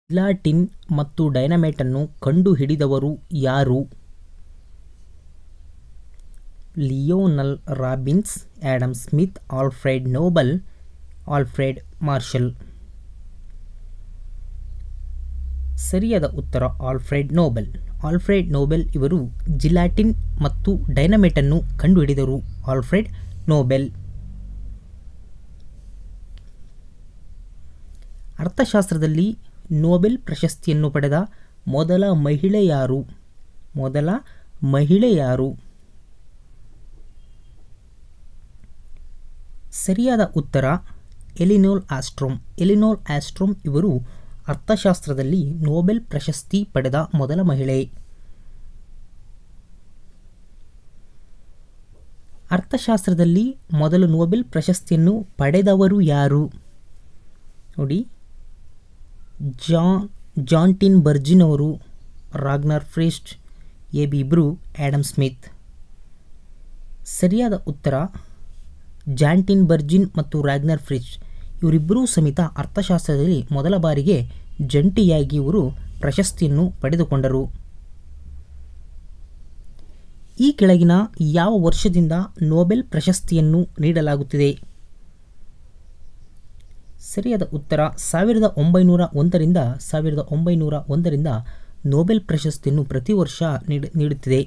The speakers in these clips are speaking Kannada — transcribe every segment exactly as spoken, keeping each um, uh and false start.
ಜಿಲಾಟಿನ್ ಮತ್ತು ಡೈನಮೈಟನ್ನು ಕಂಡುಹಿಡಿದವರು ಯಾರು? Lionel Robbins, Adam Smith, Alfred Nobel, Alfred Marshall. ಸರಿಯಾದ ಉತ್ತರ ಆಲ್ಫ್ರೆಡ್ ನೋಬಲ್. ಆಲ್ಫ್ರೆಡ್ ನೋಬೆಲ್ ಇವರು ಜಿಲಾಟಿನ್ ಮತ್ತು ಡೈನಮೈಟನ್ನು ಕಂಡುಹಿಡಿದರು. Alfred Nobel. ಅರ್ಥಶಾಸ್ತ್ರದಲ್ಲಿ ನೊಬೆಲ್ ಪ್ರಶಸ್ತಿಯನ್ನು ಪಡೆದ ಮೊದಲ ಮಹಿಳೆ ಯಾರು? ಮೊದಲ ಮಹಿಳೆ ಯಾರು? ಸರಿಯಾದ ಉತ್ತರ ಎಲಿನೋರ್ ಆಸ್ಟ್ರೋಮ್. ಎಲಿನೋರ್ ಆಸ್ಟ್ರೋಮ್ ಇವರು ಅರ್ಥಶಾಸ್ತ್ರದಲ್ಲಿ ನೊಬೆಲ್ ಪ್ರಶಸ್ತಿ ಪಡೆದ ಮೊದಲ ಮಹಿಳೆ. ಅರ್ಥಶಾಸ್ತ್ರದಲ್ಲಿ ಮೊದಲು ನೊಬೆಲ್ ಪ್ರಶಸ್ತಿಯನ್ನು ಪಡೆದವರು ಯಾರು? ನೋಡಿ, ಜಾನ್ ಜಾಂಟಿನ್ ಬರ್ಜಿನ್ ಅವರು, ರಾಗ್ನರ್ ಫ್ರಿಸ್ಟ್, ಎ ಬಿ ಬ್ರೂ, ಆಡಮ್ ಸ್ಮಿತ್. ಸರಿಯಾದ ಉತ್ತರ ಜಾಂಟಿನ್ ಬರ್ಜಿನ್ ಮತ್ತು ರಾಗ್ನರ್ ಫ್ರಿಸ್ಟ್ ಇವರಿಬ್ಬರೂ ಸಮೇತ ಅರ್ಥಶಾಸ್ತ್ರದಲ್ಲಿ ಮೊದಲ ಬಾರಿಗೆ ಜಂಟಿಯಾಗಿ ಇವರು ಪ್ರಶಸ್ತಿಯನ್ನು ಪಡೆದುಕೊಂಡರು. ಈ ಕೆಳಗಿನ ಯಾವ ವರ್ಷದಿಂದ ನೊಬೆಲ್ ಪ್ರಶಸ್ತಿಯನ್ನು ನೀಡಲಾಗುತ್ತಿದೆ? ಸರಿಯಾದ ಉತ್ತರ ಸಾವಿರದ ಒಂಬೈನೂರ ಒಂದರಿಂದ ಸಾವಿರದ ಒಂಬೈನೂರ ಒಂದರಿಂದ ನೊಬೆಲ್ ಪ್ರಶಸ್ತಿಯನ್ನು ಪ್ರತಿ ವರ್ಷ ನೀಡ ನೀಡುತ್ತಿದೆ.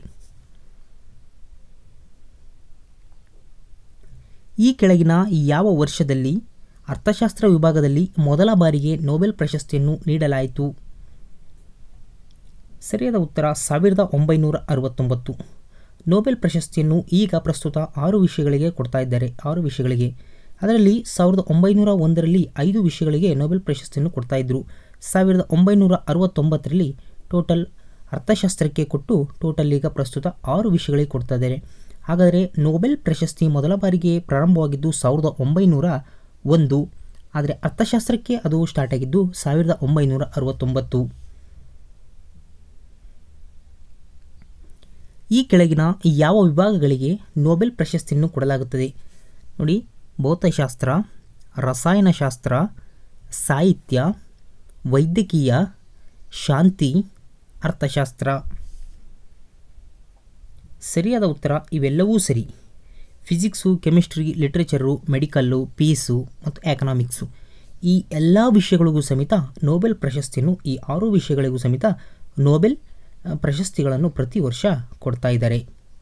ಈ ಕೆಳಗಿನ ಯಾವ ವರ್ಷದಲ್ಲಿ ಅರ್ಥಶಾಸ್ತ್ರ ವಿಭಾಗದಲ್ಲಿ ಮೊದಲ ಬಾರಿಗೆ ನೊಬೆಲ್ ಪ್ರಶಸ್ತಿಯನ್ನು ನೀಡಲಾಯಿತು? ಸರಿಯಾದ ಉತ್ತರ ಸಾವಿರದ ಒಂಬೈನೂರ ಅರವತ್ತೊಂಬತ್ತು. ನೊಬೆಲ್ ಪ್ರಶಸ್ತಿಯನ್ನು ಈಗ ಪ್ರಸ್ತುತ ಆರು ವಿಷಯಗಳಿಗೆ ಕೊಡ್ತಾ ಇದ್ದಾರೆ. ಆರು ವಿಷಯಗಳಿಗೆ ಅದರಲ್ಲಿ ಸಾವಿರದ ಒಂಬೈನೂರ ಒಂದರಲ್ಲಿ ಐದು ವಿಷಯಗಳಿಗೆ ನೊಬೆಲ್ ಪ್ರಶಸ್ತಿಯನ್ನು ಕೊಡ್ತಾ ಇದ್ದರು. ಸಾವಿರದ ಒಂಬೈನೂರ ಅರವತ್ತೊಂಬತ್ತರಲ್ಲಿ ಟೋಟಲ್ ಅರ್ಥಶಾಸ್ತ್ರಕ್ಕೆ ಕೊಟ್ಟು ಟೋಟಲ್ ಈಗ ಪ್ರಸ್ತುತ ಆರು ವಿಷಯಗಳಿಗೆ ಕೊಡ್ತಾ ಇದ್ದಾರೆ. ಹಾಗಾದರೆ ನೊಬೆಲ್ ಪ್ರಶಸ್ತಿ ಮೊದಲ ಬಾರಿಗೆ ಪ್ರಾರಂಭವಾಗಿದ್ದು ಸಾವಿರದ ಒಂಬೈನೂರ ಒಂದು, ಆದರೆ ಅರ್ಥಶಾಸ್ತ್ರಕ್ಕೆ ಅದು ಸ್ಟಾರ್ಟ್ ಆಗಿದ್ದು ಸಾವಿರದ ಒಂಬೈನೂರ ಅರವತ್ತೊಂಬತ್ತು. ಈ ಕೆಳಗಿನ ಯಾವ ವಿಭಾಗಗಳಿಗೆ ನೊಬೆಲ್ ಪ್ರಶಸ್ತಿಯನ್ನು ಕೊಡಲಾಗುತ್ತದೆ? ನೋಡಿ, ಭೌತಶಾಸ್ತ್ರ, ರಸಾಯನಶಾಸ್ತ್ರ, ಸಾಹಿತ್ಯ, ವೈದ್ಯಕೀಯ, ಶಾಂತಿ, ಅರ್ಥಶಾಸ್ತ್ರ. ಸರಿಯಾದ ಉತ್ತರ ಇವೆಲ್ಲವೂ ಸರಿ. Physics, chemistry, literature, medical, peace ಮತ್ತು ಎಕನಾಮಿಕ್ಸು ಈ ಎಲ್ಲ ವಿಷಯಗಳಿಗೂ ಸಮೇತ ನೊಬೆಲ್ ಪ್ರಶಸ್ತಿಯನ್ನು ಈ ಆರು ವಿಷಯಗಳಿಗೂ ಸಮೇತ ನೊಬೆಲ್ ಪ್ರಶಸ್ತಿಗಳನ್ನು ಪ್ರತಿ ವರ್ಷ ಕೊಡ್ತಾ ಇದ್ದಾರೆ.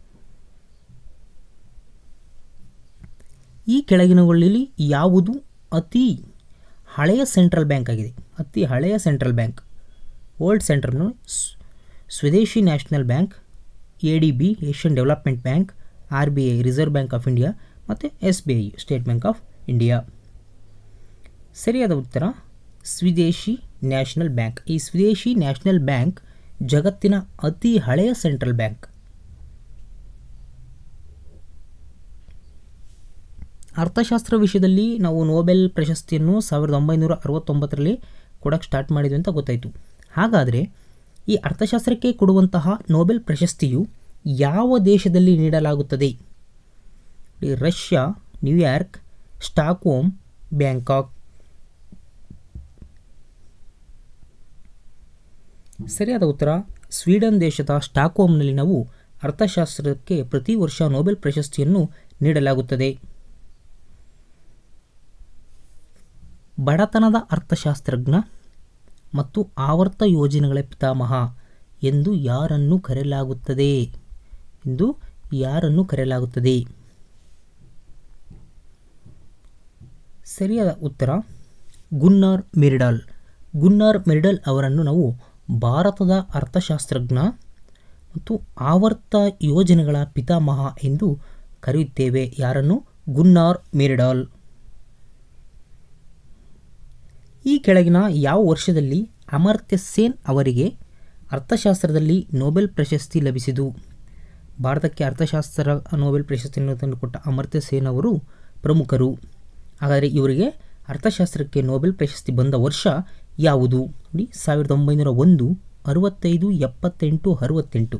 ಈ ಕೆಳಗಿನವುಗಳಲ್ಲಿ ಯಾವುದು ಅತಿ ಹಳೆಯ ಸೆಂಟ್ರಲ್ ಬ್ಯಾಂಕ್ ಆಗಿದೆ? ಅತಿ ಹಳೆಯ central bank old central Swadeshi National Bank, A D B Asian Development Bank, R B I Reserve Bank of India ಮತ್ತು S B I State Bank of India. ಸರಿಯಾದ ಉತ್ತರ ಸ್ವದೇಶಿ ನ್ಯಾಷನಲ್ ಬ್ಯಾಂಕ್. ಈ ಸ್ವದೇಶಿ ನ್ಯಾಷನಲ್ ಬ್ಯಾಂಕ್ ಜಗತ್ತಿನ ಅತಿ ಹಳೆಯ ಸೆಂಟ್ರಲ್ ಬ್ಯಾಂಕ್. ಅರ್ಥಶಾಸ್ತ್ರ ವಿಷಯದಲ್ಲಿ ನಾವು ನೊಬೆಲ್ ಪ್ರಶಸ್ತಿಯನ್ನು ಸಾವಿರದ ಒಂಬೈನೂರ ಅರವತ್ತೊಂಬತ್ತರಲ್ಲಿ ಕೊಡೋಕ್ಕೆ ಸ್ಟಾರ್ಟ್ ಮಾಡಿದ್ವಿ ಅಂತ ಗೊತ್ತಾಯಿತು. ಹಾಗಾದರೆ ಈ ಅರ್ಥಶಾಸ್ತ್ರಕ್ಕೆ ಕೊಡುವಂತಹ ನೊಬೆಲ್ ಪ್ರಶಸ್ತಿಯು ಯಾವ ದೇಶದಲ್ಲಿ ನೀಡಲಾಗುತ್ತದೆ? Russia, New York, Stockholm, Bangkok. ಸರಿಯಾದ ಉತ್ತರ ಸ್ವೀಡನ್ ದೇಶದ ಸ್ಟಾಕ್ಹೋಮ್ನಲ್ಲಿ ನಾವು ಅರ್ಥಶಾಸ್ತ್ರಕ್ಕೆ ಪ್ರತಿ ವರ್ಷ ನೊಬೆಲ್ ಪ್ರಶಸ್ತಿಯನ್ನು ನೀಡಲಾಗುತ್ತದೆ. ಬಡತನದ ಅರ್ಥಶಾಸ್ತ್ರಜ್ಞ ಮತ್ತು ಆವರ್ತ ಯೋಜನೆಗಳ ಪಿತಾಮಹ ಎಂದು ಯಾರನ್ನು ಕರೆಯಲಾಗುತ್ತದೆ? ಎಂದು ಯಾರನ್ನು ಕರೆಯಲಾಗುತ್ತದೆ? ಸರಿಯಾದ ಉತ್ತರ ಗುನ್ನಾರ್ ಮಿರ್ಡಾಲ್. ಗುನ್ನಾರ್ ಮಿರ್ಡಾಲ್ ಅವರನ್ನು ನಾವು ಭಾರತದ ಅರ್ಥಶಾಸ್ತ್ರಜ್ಞ ಮತ್ತು ಆವರ್ತ ಯೋಜನೆಗಳ ಪಿತಾಮಹ ಎಂದು ಕರೆಯುತ್ತೇವೆ. ಯಾರನ್ನು? ಗುನ್ನಾರ್ ಮಿರ್ಡಾಲ್. ಈ ಕೆಳಗಿನ ಯಾವ ವರ್ಷದಲ್ಲಿ ಅಮರ್ತ್ಯ ಸೇನ್ ಅವರಿಗೆ ಅರ್ಥಶಾಸ್ತ್ರದಲ್ಲಿ ನೊಬೆಲ್ ಪ್ರಶಸ್ತಿ ಲಭಿಸಿತು? ಭಾರತಕ್ಕೆ ಅರ್ಥಶಾಸ್ತ್ರ ನೊಬೆಲ್ ಪ್ರಶಸ್ತಿಯನ್ನು ತಂದುಕೊಟ್ಟ ಅಮರ್ತ್ಯ ಸೇನ್ ಅವರು ಪ್ರಮುಖರು. ಹಾಗಾದರೆ ಇವರಿಗೆ ಅರ್ಥಶಾಸ್ತ್ರಕ್ಕೆ ನೊಬೆಲ್ ಪ್ರಶಸ್ತಿ ಬಂದ ವರ್ಷ ಯಾವುದು? ನೋಡಿ, ಸಾವಿರದ ಒಂಬೈನೂರ ಒಂದು, ಅರವತ್ತೈದು, ಎಪ್ಪತ್ತೆಂಟು, ಅರವತ್ತೆಂಟು.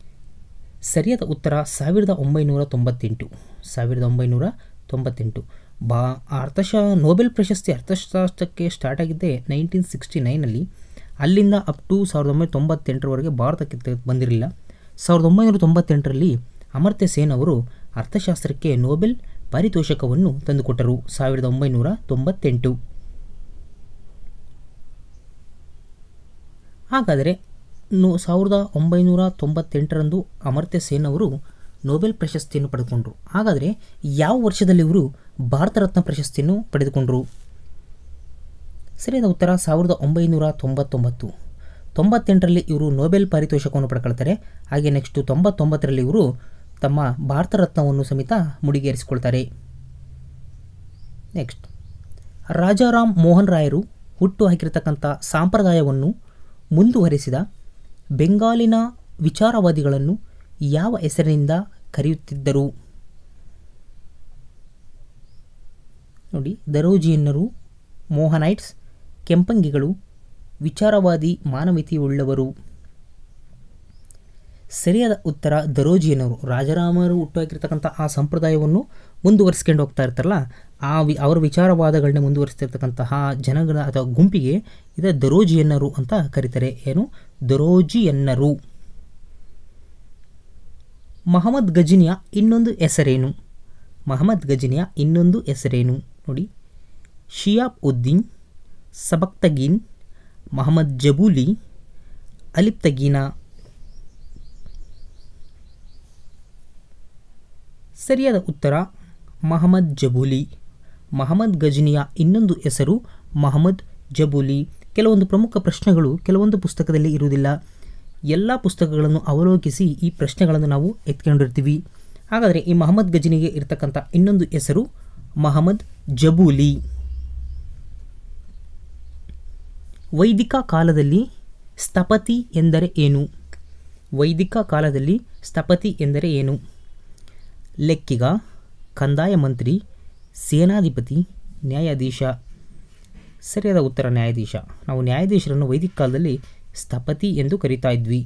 ಸರಿಯಾದ ಉತ್ತರ ಸಾವಿರದ ಒಂಬೈನೂರ ತೊಂಬತ್ತೆಂಟು. ಸಾವಿರದ ಒಂಬೈನೂರ ತೊಂಬತ್ತೆಂಟು. ಬಾ ಅರ್ಥಶಾ ನೋಬೆಲ್ ಪ್ರಶಸ್ತಿ ಅರ್ಥಶಾಸ್ತ್ರಕ್ಕೆ ಸ್ಟಾರ್ಟ್ ಆಗಿದ್ದೆ ನೈನ್ಟೀನ್ ಸಿಕ್ಸ್ಟಿ ನೈನಲ್ಲಿ. ಅಲ್ಲಿಂದ ಅಪ್ ಟು ಸಾವಿರದ ಒಂಬೈನೂರ ತೊಂಬತ್ತೆಂಟರವರೆಗೆ ಭಾರತಕ್ಕೆ ತೆ- ಬಂದಿರಲಿಲ್ಲ. ಸಾವಿರದ ಒಂಬೈನೂರ ತೊಂಬತ್ತೆಂಟರಲ್ಲಿ ಅಮರ್ತ್ಯ ಸೇನ್ ಅವರು ಅರ್ಥಶಾಸ್ತ್ರಕ್ಕೆ ನೋಬೆಲ್ ಪಾರಿತೋಷಕವನ್ನು ತಂದುಕೊಟ್ಟರು. ಸಾವಿರದ ಒಂಬೈನೂರ ತೊಂಬತ್ತೆಂಟು. ಹಾಗಾದರೆ ನೋ ಸಾವಿರದ ಒಂಬೈನೂರ ತೊಂಬತ್ತೆಂಟರಂದು ಅಮರ್ತ್ಯ ಸೇನ್ ಅವರು ನೋಬೆಲ್ ಪ್ರಶಸ್ತಿಯನ್ನು ಪಡೆದುಕೊಂಡರು. ಹಾಗಾದರೆ ಯಾವ ವರ್ಷದಲ್ಲಿ ಇವರು ಭಾರತ ರತ್ನ ಪ್ರಶಸ್ತಿಯನ್ನು ಪಡೆದುಕೊಂಡರು? ಸರಿಯಾದ ಉತ್ತರ ಸಾವಿರದ ಒಂಬೈನೂರ ತೊಂಬತ್ತೊಂಬತ್ತು. ತೊಂಬತ್ತೆಂಟರಲ್ಲಿ ಇವರು ನೋಬೆಲ್ ಪಾರಿತೋಷಕವನ್ನು ಪಡ್ಕೊಳ್ತಾರೆ. ಹಾಗೆ ನೆಕ್ಸ್ಟು ತೊಂಬತ್ತೊಂಬತ್ತರಲ್ಲಿ ಇವರು ತಮ್ಮ ಭಾರತ ರತ್ನವನ್ನು ಸಮೇತ ಮುಡಿಗೇರಿಸಿಕೊಳ್ತಾರೆ. ನೆಕ್ಸ್ಟ್, ರಾಜಾರಾಮ್ ಮೋಹನ್ ರಾಯರು ಹುಟ್ಟು ಹಾಕಿರತಕ್ಕಂಥ ಸಂಪ್ರದಾಯವನ್ನು ಮುಂದುವರೆಸಿದ ಬೆಂಗಾಲಿನ ವಿಚಾರವಾದಿಗಳನ್ನು ಯಾವ ಹೆಸರಿನಿಂದ ಕರೆಯುತ್ತಿದ್ದರು? ನೋಡಿ, ದರೋಜಿಯನ್ನರು, ಮೋಹನೈಟ್ಸ್, ಕೆಂಪಂಗಿಗಳು, ವಿಚಾರವಾದಿ ಮಾನವೀಯತೆಯುಳ್ಳವರು. ಸರಿಯಾದ ಉತ್ತರ ದರೋಜಿಯನ್ನರು. ರಾಜಾರಾಮರು ಹುಟ್ಟುಹಾಕಿರ್ತಕ್ಕಂಥ ಆ ಸಂಪ್ರದಾಯವನ್ನು ಮುಂದುವರಿಸ್ಕೊಂಡು ಹೋಗ್ತಾ ಇರ್ತಾರಲ್ಲ, ಆ ವಿ ಅವರ ವಿಚಾರವಾದಗಳನ್ನ ಮುಂದುವರಿಸ್ತಿರ್ತಕ್ಕಂತಹ ಜನಗಳ ಅಥವಾ ಗುಂಪಿಗೆ ಇದೇ ದರೋಜಿಯನ್ನರು ಅಂತ ಕರೀತಾರೆ. ಏನು? ದರೋಜಿಯನ್ನರು. ಮಹಮ್ಮದ್ ಗಜನಿಯ ಇನ್ನೊಂದು ಹೆಸರೇನು? ಮಹಮ್ಮದ್ ಗಜನಿಯ ಇನ್ನೊಂದು ಹೆಸರೇನು? ನೋಡಿ, ಶಿಯಾಬ್ ಉದ್ದೀನ್, ಸಬಕ್ತಗೀನ್, ಮಹಮ್ಮದ್ ಜಬೂಲಿ, ಅಲಿಪ್ತಗೀನಾ. ಸರಿಯಾದ ಉತ್ತರ ಮಹಮ್ಮದ್ ಜಬೂಲಿ. ಮಹಮ್ಮದ್ ಗಜನಿಯ ಇನ್ನೊಂದು ಹೆಸರು ಮಹಮ್ಮದ್ ಜಬೂಲಿ. ಕೆಲವೊಂದು ಪ್ರಮುಖ ಪ್ರಶ್ನೆಗಳು ಕೆಲವೊಂದು ಪುಸ್ತಕದಲ್ಲಿ ಇರುವುದಿಲ್ಲ. ಎಲ್ಲ ಪುಸ್ತಕಗಳನ್ನು ಅವಲೋಕಿಸಿ ಈ ಪ್ರಶ್ನೆಗಳನ್ನು ನಾವು ಎತ್ಕೊಂಡಿರ್ತೀವಿ. ಹಾಗಾದರೆ ಈ ಮಹಮ್ಮದ್ ಗಜನಿಗೆ ಇರತಕ್ಕಂಥ ಇನ್ನೊಂದು ಹೆಸರು ಮಹಮ್ಮದ್ ಜಬೂಲಿ. ವೈದಿಕ ಕಾಲದಲ್ಲಿ ಸ್ಥಪತಿ ಎಂದರೆ ಏನು? ವೈದಿಕ ಕಾಲದಲ್ಲಿ ಸ್ಥಪತಿ ಎಂದರೆ ಏನು? ಲೆಕ್ಕಿಗ, ಕಂದಾಯ ಮಂತ್ರಿ, ಸೇನಾಧಿಪತಿ, ನ್ಯಾಯಾಧೀಶ. ಸರಿಯಾದ ಉತ್ತರ ನ್ಯಾಯಾಧೀಶ. ನಾವು ನ್ಯಾಯಾಧೀಶರನ್ನು ವೈದಿಕ ಕಾಲದಲ್ಲಿ ಸ್ಥಪತಿ ಎಂದು ಕರೀತಾ ಇದ್ವಿ.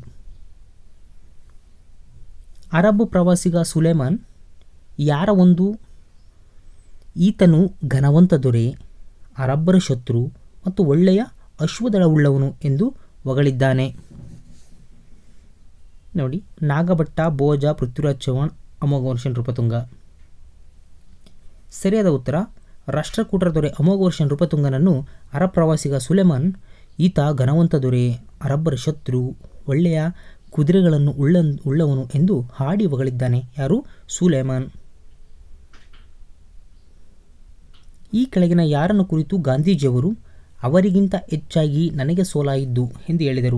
ಅರಬ್ ಪ್ರವಾಸಿಗ ಸುಲೇಮಾನ್ ಯಾರ ಒಂದು ಈತನು ಘನವಂತ ದೊರೆ, ಅರಬ್ಬರ ಶತ್ರು ಮತ್ತು ಒಳ್ಳೆಯ ಅಶ್ವದಳವುಳ್ಳವನು ಎಂದು ಹೊಗಳಿದ್ದಾನೆ? ನೋಡಿ, ನಾಗಭಟ್ಟ, ಭೋಜ, ಪೃಥ್ವಿರಾಜ್ ಚೌಹಾಣ್, ಅಮೋಘವರ್ಷ ನೃಪತುಂಗ. ಸರಿಯಾದ ಉತ್ತರ ರಾಷ್ಟ್ರಕೂಟರ ದೊರೆ ಅಮೋಘವರ್ಷ ನೃಪತುಂಗನನ್ನು ಅರಬ್ ಪ್ರವಾಸಿಗ ಸುಲೇಮಾನ್ ಈತ ಘನವಂತ ದೊರೆ, ಅರಬ್ಬರ ಶತ್ರು, ಒಳ್ಳೆಯ ಕುದುರೆಗಳನ್ನು ಉಳ್ಳ ಉಳ್ಳವನು ಎಂದು ಹಾಡಿ ಹೊಗಳಿದ್ದಾನೆ. ಯಾರು? ಸುಲೇಮಾನ್. ಈ ಕೆಳಗಿನ ಯಾರನ್ನು ಕುರಿತು ಗಾಂಧೀಜಿಯವರು ಅವರಿಗಿಂತ ಹೆಚ್ಚಾಗಿ ನನಗೆ ಸೋಲಾಯಿದ್ದು ಎಂದು ಹೇಳಿದರು?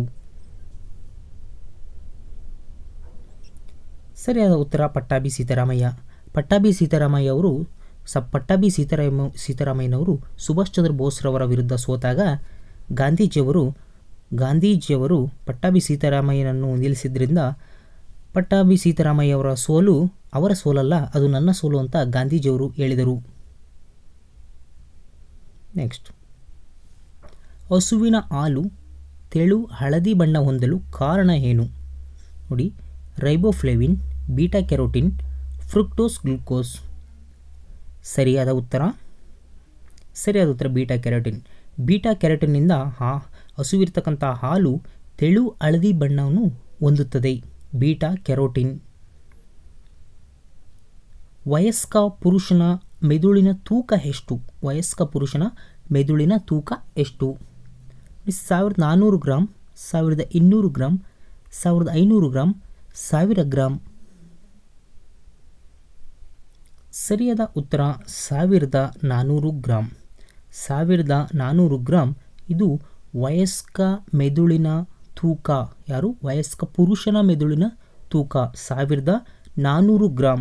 ಸರಿಯಾದ ಉತ್ತರ ಪಟ್ಟಾಭಿ ಸೀತಾರಾಮಯ್ಯ. ಪಟ್ಟಾಭಿ ಸೀತಾರಾಮಯ್ಯ ಅವರು ಸ ಪಟ್ಟಾಭಿ ಸೀತಾರಾಮ ಸೀತಾರಾಮಯ್ಯನವರು ಸುಭಾಷ್ ಚಂದ್ರ ಬೋಸ್ರವರ ವಿರುದ್ಧ ಸೋತಾಗ ಗಾಂಧೀಜಿಯವರು ಗಾಂಧೀಜಿಯವರು ಪಟ್ಟಾಭಿ ಸೀತಾರಾಮಯ್ಯನನ್ನು ನಿಲ್ಲಿಸಿದ್ರಿಂದ ಪಟ್ಟಾಭಿ ಸೀತಾರಾಮಯ್ಯವರ ಸೋಲು ಅವರ ಸೋಲಲ್ಲ, ಅದು ನನ್ನ ಸೋಲು ಅಂತ ಗಾಂಧೀಜಿಯವರು ಹೇಳಿದರು. ನೆಕ್ಸ್ಟ್, ಹಸುವಿನ ಹಾಲು ತೆಳು ಹಳದಿ ಬಣ್ಣ ಹೊಂದಲು ಕಾರಣ ಏನು? ನೋಡಿ, riboflavin, beta carotene, fructose, glucose. ಸರಿಯಾದ ಉತ್ತರ ಸರಿಯಾದ ಉತ್ತರ ಬೀಟಾ ಕೆರೋಟಿನ್. ಬೀಟಾ ಕೆರೋಟಿನ್ನಿಂದ ಹಾ ಹಸುವಿರ್ತಕ್ಕಂಥ ಹಾಲು ತೆಳು ಹಳದಿ ಬಣ್ಣವನ್ನು ಹೊಂದುತ್ತದೆ. Beta carotene. ವಯಸ್ಕ ಪುರುಷನ ಮೆದುಳಿನ ತೂಕ ಎಷ್ಟು? ವಯಸ್ಕ ಪುರುಷನ ಮೆದುಳಿನ ತೂಕ ಎಷ್ಟು? ಸಾವಿರದ ನಾನ್ನೂರು ಗ್ರಾಮ್, ಸಾವಿರದ ಇನ್ನೂರು ಗ್ರಾಮ್, ಸಾವಿರದ ಐನೂರು ಗ್ರಾಮ್, ಸಾವಿರ ಗ್ರಾಮ್. ಸರಿಯಾದ ಉತ್ತರ ಸಾವಿರದ ನಾನ್ನೂರು ಗ್ರಾಮ್. ಸಾವಿರದ ನಾನ್ನೂರು ಗ್ರಾಮ್ ಇದು ವಯಸ್ಕ ಮೆದುಳಿನ ತೂಕ. ಯಾರು? ವಯಸ್ಕ ಪುರುಷನ ಮೆದುಳಿನ ತೂಕ ಸಾವಿರದ ನಾನ್ನೂರು ಗ್ರಾಮ್.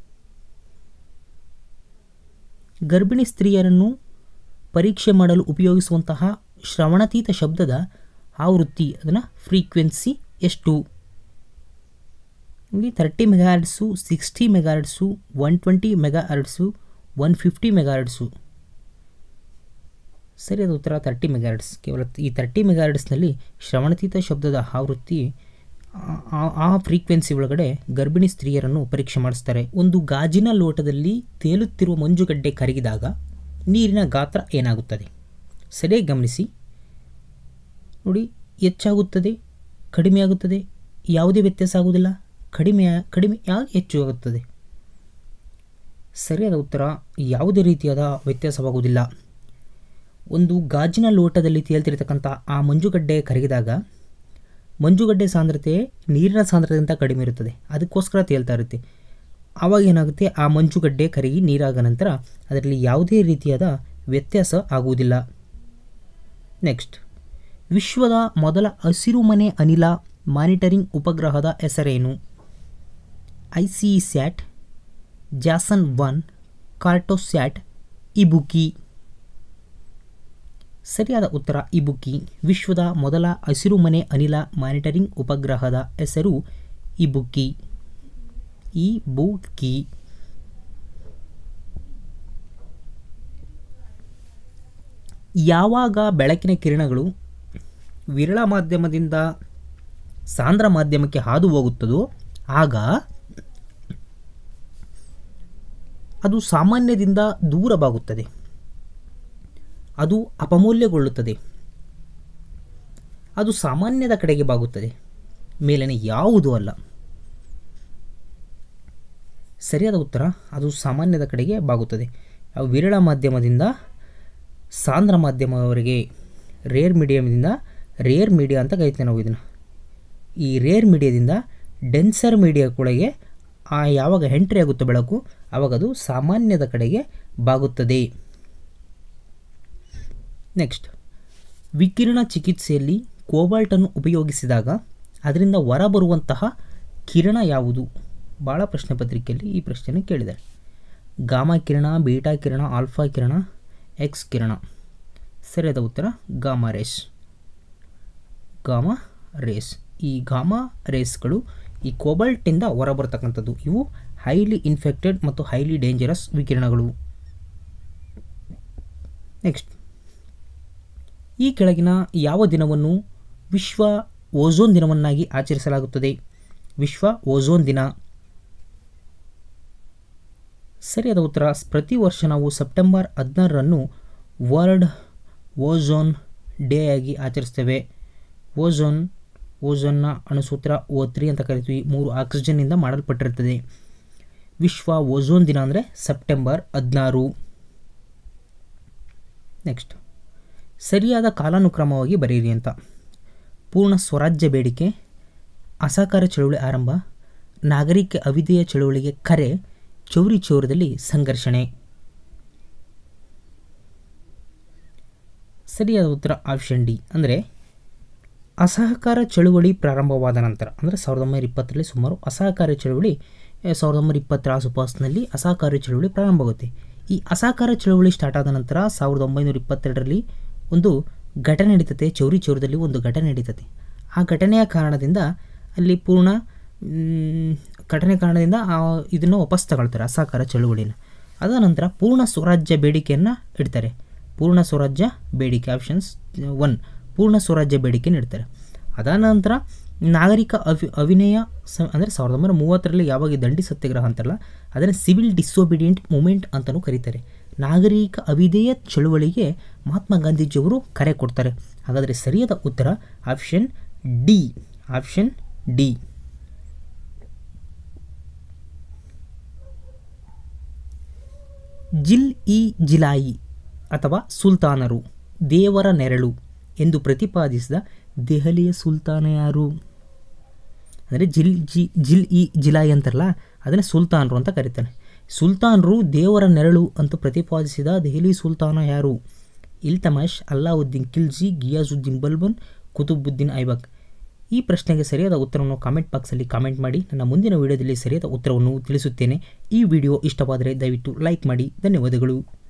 ಗರ್ಭಿಣಿ ಸ್ತ್ರೀಯರನ್ನು ಪರೀಕ್ಷೆ ಮಾಡಲು ಉಪಯೋಗಿಸುವಂತಹ ಶ್ರವಣಾತೀತ ಶಬ್ದದ ಆವೃತ್ತಿ, ಅದನ್ನು ಫ್ರೀಕ್ವೆನ್ಸಿ ಎಷ್ಟು? ನಿಮಗೆ thirty megahertz, sixty megahertz, one twenty megahertz, one fifty megahertz. ಸರಿಯಾದ ಉತ್ತರ ತರ್ಟಿ ಮೆಗಾಹರ್ಟ್ಸ್. ಕೇವಲ ಈ ತರ್ಟಿ ಮೆಗಾಹರ್ಟ್ಸ್ನಲ್ಲಿ ಶ್ರವಣಾತೀತ ಶಬ್ದದ ಆವೃತ್ತಿ ಆ ಫ್ರೀಕ್ವೆನ್ಸಿ ಒಳಗಡೆ ಗರ್ಭಿಣಿ ಸ್ತ್ರೀಯರನ್ನು ಪರೀಕ್ಷೆ ಮಾಡಿಸ್ತಾರೆ. ಒಂದು ಗಾಜಿನ ಲೋಟದಲ್ಲಿ ತೇಲುತ್ತಿರುವ ಮಂಜುಗಡ್ಡೆ ಕರಗಿದಾಗ ನೀರಿನ ಗಾತ್ರ ಏನಾಗುತ್ತದೆ? ಸರಿಯಾಗಿ ಗಮನಿಸಿ ನೋಡಿ. ಹೆಚ್ಚಾಗುತ್ತದೆ, ಕಡಿಮೆ ಆಗುತ್ತದೆ, ಯಾವುದೇ ವ್ಯತ್ಯಾಸ ಆಗುವುದಿಲ್ಲ. ಕಡಿಮೆ ಕಡಿಮೆ ಯಾಕೆ ಹೆಚ್ಚು ಆಗುತ್ತದೆ? ಸರಿಯಾದ ಉತ್ತರ ಯಾವುದೇ ರೀತಿಯಾದ ವ್ಯತ್ಯಾಸವಾಗುವುದಿಲ್ಲ. ಒಂದು ಗಾಜಿನ ಲೋಟದಲ್ಲಿ ತೇಲ್ತಿರ್ತಕ್ಕಂಥ ಆ ಮಂಜುಗಡ್ಡೆ ಕರಗಿದಾಗ ಮಂಜುಗಡ್ಡೆ ಸಾಂದ್ರತೆ ನೀರಿನ ಸಾಂದ್ರತೆಗಿಂತ ಕಡಿಮೆ ಇರುತ್ತದೆ, ಅದಕ್ಕೋಸ್ಕರ ತೇಲ್ತಾ ಇರುತ್ತೆ. ಆವಾಗ ಏನಾಗುತ್ತೆ, ಆ ಮಂಜುಗಡ್ಡೆ ಕರಗಿ ನೀರಾದ ನಂತರ ಅದರಲ್ಲಿ ಯಾವುದೇ ರೀತಿಯಾದ ವ್ಯತ್ಯಾಸ ಆಗುವುದಿಲ್ಲ. ನೆಕ್ಸ್ಟ್, ವಿಶ್ವದ ಮೊದಲ ಹಸಿರುಮನೆ ಅನಿಲ ಮಾನಿಟರಿಂಗ್ ಉಪಗ್ರಹದ ಹೆಸರೇನು? I C sat, Jason one, Cartosat, Ibuki. ಸರಿಯಾದ ಉತ್ತರ ಇಬುಕಿ. ವಿಶ್ವದ ಮೊದಲ ಹಸಿರುಮನೆ ಅನಿಲ ಮಾನಿಟರಿಂಗ್ ಉಪಗ್ರಹದ ಹೆಸರು ಇಬುಕಿ. ಇಬುಕಿ. ಯಾವಾಗ ಬೆಳಕಿನ ಕಿರಣಗಳು ವಿರಳ ಮಾಧ್ಯಮದಿಂದ ಸಾಂದ್ರ ಮಾಧ್ಯಮಕ್ಕೆ ಹಾದು ಹೋಗುತ್ತದೋ ಆಗ ಅದು ಸಾಮಾನ್ಯದಿಂದ ದೂರವಾಗುತ್ತದೆ, ಅದು ಅಪಮೌಲ್ಯಗೊಳ್ಳುತ್ತದೆ, ಅದು ಸಾಮಾನ್ಯದ ಕಡೆಗೆ ಬಾಗುತ್ತದೆ, ಮೇಲಿನ ಯಾವುದೂ ಅಲ್ಲ. ಸರಿಯಾದ ಉತ್ತರ ಅದು ಸಾಮಾನ್ಯದ ಕಡೆಗೆ ಬಾಗುತ್ತದೆ. ವಿರಳ ಮಾಧ್ಯಮದಿಂದ ಸಾಂದ್ರ ಮಾಧ್ಯಮವರೆಗೆ, ರೇರ್ ಮೀಡಿಯಮ್ದಿಂದ ರೇರ್ ಮೀಡಿಯಾ ಅಂತ ಕರಿತೇವೆ ನಾವು ಇದನ್ನು. ಈ ರೇರ್ ಮೀಡಿಯಾದಿಂದ ಡೆನ್ಸರ್ ಮೀಡಿಯಾಗಳಿಗೆ ಆ ಯಾವಾಗ ಎಂಟ್ರಿ ಆಗುತ್ತೆ ಬೆಳಕು, ಆವಾಗ ಅದು ಸಾಮಾನ್ಯದ ಕಡೆಗೆ ಬಾಗುತ್ತದೆ. ನೆಕ್ಸ್ಟ್, ವಿಕಿರಣ ಚಿಕಿತ್ಸೆಯಲ್ಲಿ ಕೋಬಾಲ್ಟನ್ನು ಉಪಯೋಗಿಸಿದಾಗ ಅದರಿಂದ ಹೊರಬರುವಂತಹ ಕಿರಣ ಯಾವುದು? ಭಾಳ ಪ್ರಶ್ನೆ ಪತ್ರಿಕೆಯಲ್ಲಿ ಈ ಪ್ರಶ್ನೆಯನ್ನು ಕೇಳಿದ್ದಾರೆ. ಗಾಮಾ ಕಿರಣ, ಬೀಟಾ ಕಿರಣ, ಆಲ್ಫಾ ಕಿರಣ, ಎಕ್ಸ್ ಕಿರಣ. ಸರಿಯಾದ ಉತ್ತರ ಗಾಮಾ ರೇಸ್. Gamma rays. ಈ ಗಾಮಾ ರೇಸ್ಗಳು ಈ ಕೋಬಾಲ್ಟಿಂದ ಹೊರಬರ್ತಕ್ಕಂಥದ್ದು. ಇವು ಹೈಲಿ ಇನ್ಫೆಕ್ಟೆಡ್ ಮತ್ತು ಹೈಲಿ ಡೇಂಜರಸ್ ವಿಕಿರಣಗಳು. ನೆಕ್ಸ್ಟ್, ಈ ಕೆಳಗಿನ ಯಾವ ದಿನವನ್ನು ವಿಶ್ವ ಓಝೋನ್ ದಿನವನ್ನಾಗಿ ಆಚರಿಸಲಾಗುತ್ತದೆ? ವಿಶ್ವ ಓಝೋನ್ ದಿನ. ಸರಿಯಾದ ಉತ್ತರ ಪ್ರತಿ ವರ್ಷ ನಾವು ಸೆಪ್ಟೆಂಬರ್ ಹದಿನಾರನ್ನು ವರ್ಲ್ಡ್ ಓಝೋನ್ ಡೇ ಆಗಿ ಆಚರಿಸ್ತೇವೆ. ಓಝೋನ್ ಓಝೋನ್ನ ಅಣುಸೂತ್ರ ಓ ತ್ರೀ ಅಂತ ಕರಿತೀವಿ. ಮೂರು ಆಕ್ಸಿಜನ್ನಿಂದ ಮಾಡಲ್ಪಟ್ಟಿರುತ್ತದೆ. ವಿಶ್ವ ಓಝೋನ್ ದಿನ ಅಂದರೆ ಸೆಪ್ಟೆಂಬರ್ ಹದಿನಾರು. ನೆಕ್ಸ್ಟ್, ಸರಿಯಾದ ಕಾಲಾನುಕ್ರಮವಾಗಿ ಬರೆಯಿರಿ ಅಂತ. ಪೂರ್ಣ ಸ್ವರಾಜ್ಯ ಬೇಡಿಕೆ, ಅಸಹಕಾರ ಚಳುವಳಿ ಆರಂಭ, ನಾಗರಿಕ ಅವಿಧೇಯ ಚಳುವಳಿಗೆ ಕರೆ, ಚೌರಿ ಚೌರದಲ್ಲಿ ಸಂಘರ್ಷಣೆ. ಸರಿಯಾದ ಉತ್ತರ ಆಪ್ಷನ್ ಡಿ. ಅಂದರೆ ಅಸಹಕಾರ ಚಳುವಳಿ ಪ್ರಾರಂಭವಾದ ನಂತರ, ಅಂದರೆ ಸಾವಿರದ ಒಂಬೈನೂರ ಇಪ್ಪತ್ತರಲ್ಲಿ ಸುಮಾರು ಅಸಹಕಾರ ಚಳುವಳಿ ಸಾವಿರದ ಒಂಬೈನೂರ ಇಪ್ಪತ್ತರ ಆಸುಪಾಸಿನಲ್ಲಿ ಅಸಹಕಾರ ಚಳುವಳಿ ಪ್ರಾರಂಭವಾಗುತ್ತೆ. ಈ ಅಸಹಕಾರ ಚಳುವಳಿ ಸ್ಟಾರ್ಟ್ ಆದ ನಂತರ ಸಾವಿರದ ಒಂಬೈನೂರ ಇಪ್ಪತ್ತೆರಡರಲ್ಲಿ ಒಂದು ಘಟನೆ ನಡೀತದೆ. ಚೌರಿ ಚೌರದಲ್ಲಿ ಒಂದು ಘಟನೆ ನಡೀತದೆ. ಆ ಘಟನೆಯ ಕಾರಣದಿಂದ ಅಲ್ಲಿ ಪೂರ್ಣ ಘಟನೆ ಕಾರಣದಿಂದ ಇದನ್ನು ವಾಪಸ್ ತಗೊಳ್ತಾರೆ, ಅಸಹಕಾರ ಚಳುವಳಿನ. ಅದ ನಂತರ ಪೂರ್ಣ ಸ್ವರಾಜ್ಯ ಬೇಡಿಕೆಯನ್ನು ಇಡ್ತಾರೆ. ಪೂರ್ಣ ಸ್ವರಾಜ್ಯ ಬೇಡಿಕೆ ಆಪ್ಷನ್ಸ್ ಒನ್, ಪೂರ್ಣ ಸ್ವರಾಜ್ಯ ಬೇಡಿಕೆ ನೀಡ್ತಾರೆ. ಅದಾದ ನಂತರ ನಾಗರಿಕ ಅವಿ ಅವಿನಯ ಸ ಅಂದರೆ ಸಾವಿರದ ಒಂಬೈನೂರ ಮೂವತ್ತರಲ್ಲಿ ಯಾವಾಗ ದಂಡಿ ಸತ್ಯಾಗ್ರಹ ಅಂತಲ್ಲ, ಅದನ್ನು ಸಿವಿಲ್ ಡಿಸೋಬಿಡಿಯೆಂಟ್ ಮೂಮೆಂಟ್ ಅಂತಲೂ ಕರೀತಾರೆ. ನಾಗರಿಕ ಅವಿಧೇಯ ಚಳುವಳಿಗೆ ಮಹಾತ್ಮ ಗಾಂಧೀಜಿಯವರು ಕರೆ ಕೊಡ್ತಾರೆ. ಹಾಗಾದರೆ ಸರಿಯಾದ ಉತ್ತರ ಆಪ್ಷನ್ ಡಿ. Option D. ಜಿಲ್ ಇ ಜಿಲಾಯಿ ಅಥವಾ ಸುಲ್ತಾನರು ದೇವರ ನೆರಳು ಎಂದು ಪ್ರತಿಪಾದಿಸಿದ ದೆಹಲಿಯ ಸುಲ್ತಾನ ಯಾರು? ಅಂದರೆ ಜಿಲ್ ಜಿ ಜಿಲ್ ಇ ಜಿಲಾಯಿ ಅಂತಾರಲ್ಲ, ಅದನ್ನು ಸುಲ್ತಾನರು ಅಂತ ಕರೀತಾನೆ. ಸುಲ್ತಾನರು ದೇವರ ನೆರಳು ಅಂತ ಪ್ರತಿಪಾದಿಸಿದ ದೆಹಲಿ ಸುಲ್ತಾನ ಯಾರು? ಇಲ್ತಮಶ್, ಅಲ್ಲಾವುದ್ದೀನ್ ಖಿಲ್ಜಿ, ಗಿಯಾಜುದ್ದೀನ್ ಬಲ್ಬನ್, ಕುತುಬುದ್ದೀನ್ ಐಬಕ್. ಈ ಪ್ರಶ್ನೆಗೆ ಸರಿಯಾದ ಉತ್ತರವನ್ನು ಕಾಮೆಂಟ್ ಬಾಕ್ಸಲ್ಲಿ ಕಾಮೆಂಟ್ ಮಾಡಿ. ನನ್ನ ಮುಂದಿನ ವಿಡಿಯೋದಲ್ಲಿ ಸರಿಯಾದ ಉತ್ತರವನ್ನು ತಿಳಿಸುತ್ತೇನೆ. ಈ ವಿಡಿಯೋ ಇಷ್ಟವಾದರೆ ದಯವಿಟ್ಟು ಲೈಕ್ ಮಾಡಿ. ಧನ್ಯವಾದಗಳು.